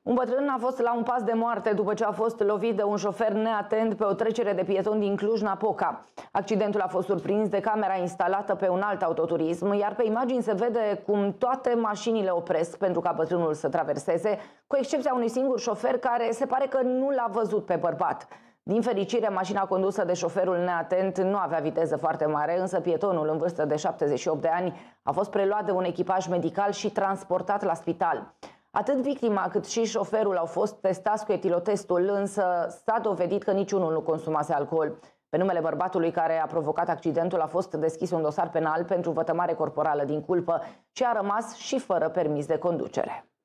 Un bătrân a fost la un pas de moarte după ce a fost lovit de un șofer neatent pe o trecere de pietoni din Cluj-Napoca. Accidentul a fost surprins de camera instalată pe un alt autoturism, iar pe imagini se vede cum toate mașinile opresc pentru ca bătrânul să traverseze, cu excepția unui singur șofer care se pare că nu l-a văzut pe bărbat. Din fericire, mașina condusă de șoferul neatent nu avea viteză foarte mare, însă pietonul în vârstă de 78 de ani a fost preluat de un echipaj medical și transportat la spital. Atât victima cât și șoferul au fost testați cu etilotestul, însă s-a dovedit că niciunul nu consumase alcool. Pe numele bărbatului care a provocat accidentul a fost deschis un dosar penal pentru vătămare corporală din culpă și a rămas și fără permis de conducere.